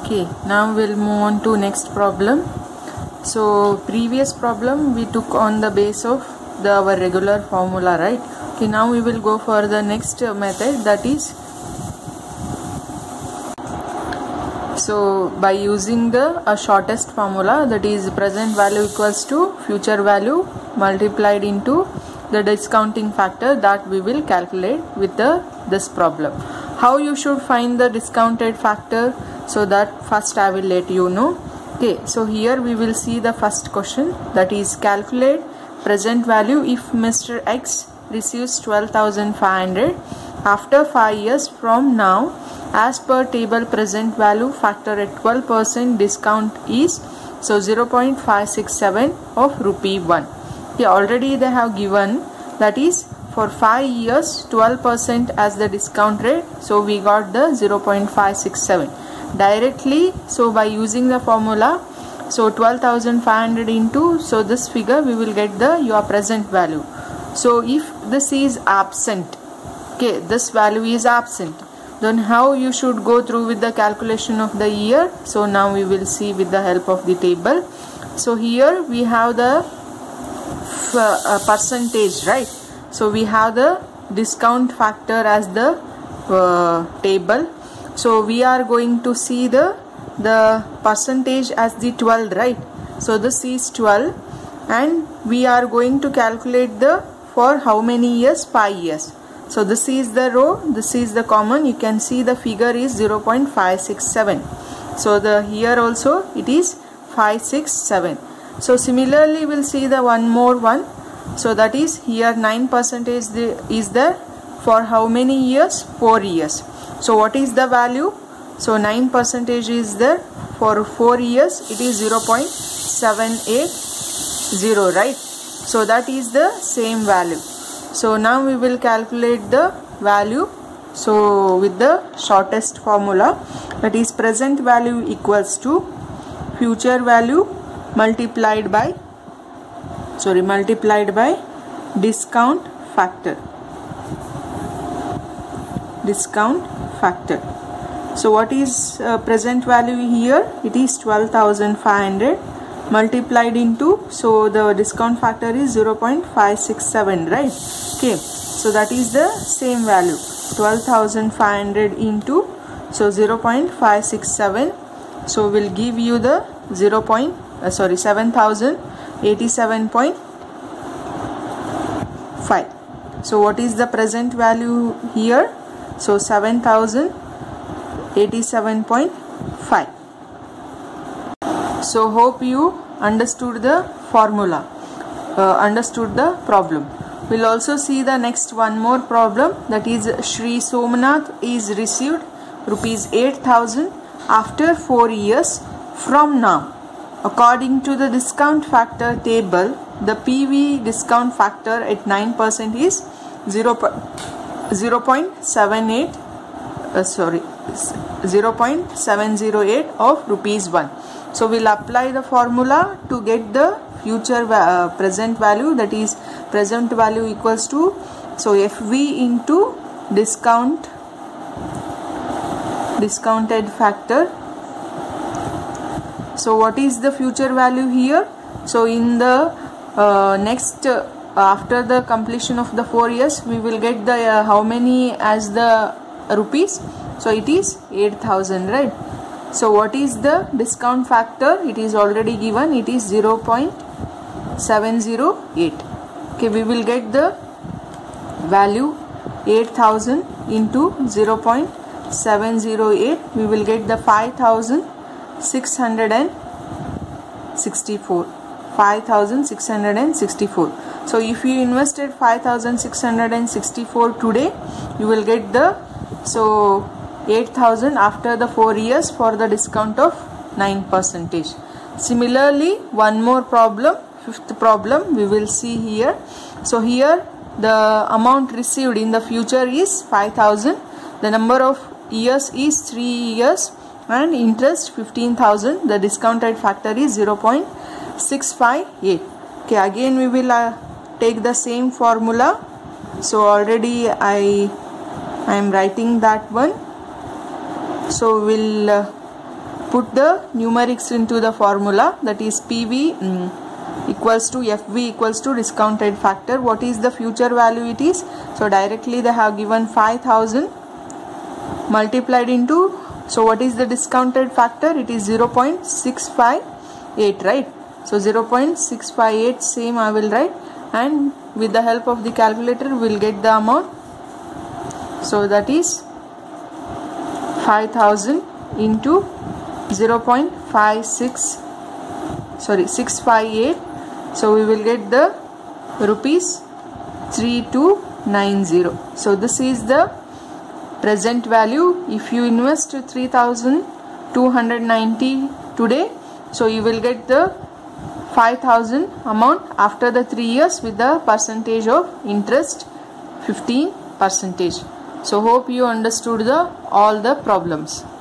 Okay, now we'll move on to next problem. So previous problem we took on the base of our regular formula, right? Okay, now we will go for the next method, that is, so by using the shortest formula, that is present value equals to future value multiplied into the discounting factor, that we will calculate with this problem. How you should find the discounted factor? So that first I will let you know. Okay, so here we will see the first question, that is calculate present value if Mr. X receives 12,500 after 5 years from now, as per table present value factor at 12% discount is, so 0.567 of rupee 1. Okay, already they have given, that is for 5 years 12% as the discount rate, so we got the 0.567 directly. So by using the formula, so 12,500 into, so this figure we will get the your present value. So if this is absent, okay, this value is absent, then how you should go through with the calculation of the year? So now we will see with the help of the table. So here we have the percentage, right? So we have the discount factor as the table. So we are going to see the percentage as the 12, right? So this is 12, and we are going to calculate the for how many years? 5 years. So this is the row, this is the common. You can see the figure is 0.567. So the here also it is 567. So similarly we'll see the one more one. So that is here 9% is there for how many years? 4 years. So what is the value? So 9% is there for 4 years, it is 0.780, right? So that is the same value. So now we will calculate the value. So with the shortest formula, that is present value equals to future value multiplied by discount factor. So what is present value here? It is 12,500 multiplied into, so the discount factor is 0.567, right? Okay, so that is the same value, 12,500 into, so 0.567, so will give you the 7,087.5. so what is the present value here? So 7,087.5. So hope you understood the formula, understood the problem. We'll also see the next one more problem, that is Shri Somnath is received rupees 8,000 after 4 years from now. According to the discount factor table, the PV discount factor at 9% is 0.708 of rupees 1. So we'll apply the formula to get the future present value, that is present value equals to, so FV into discounted factor. So what is the future value here? So in the next after the completion of the 4 years, we will get the how many as the rupees? So it is 8,000, right? So what is the discount factor? It is already given, it is 0.708. Okay, we will get the value 8,000 into 0.708, we will get the 5,664. So if you invested 5,664 today, you will get the 8,000 after the 4 years for the discount of 9%. Similarly, one more problem, fifth problem we will see here. So here the amount received in the future is 5,000, the number of years is 3 years, and interest 15,000. The discounted factor is 0.658. Okay, again we will take the same formula. So already I am writing that one. So we'll put the numerics into the formula, that is PV equals to FV equals to discounted factor. What is the future value it is? So directly they have given 5,000 multiplied into, so what is the discounted factor? It is 0.658, right? So 0.658 same I will write, and with the help of the calculator we will get the amount. So that is 5,000 into 658, so we will get the rupees 3290. So this is the present value. If you invest 3,290 today, so you will get the 5,000 amount after the 3 years with the percentage of interest 15%. So hope you understood all the problems.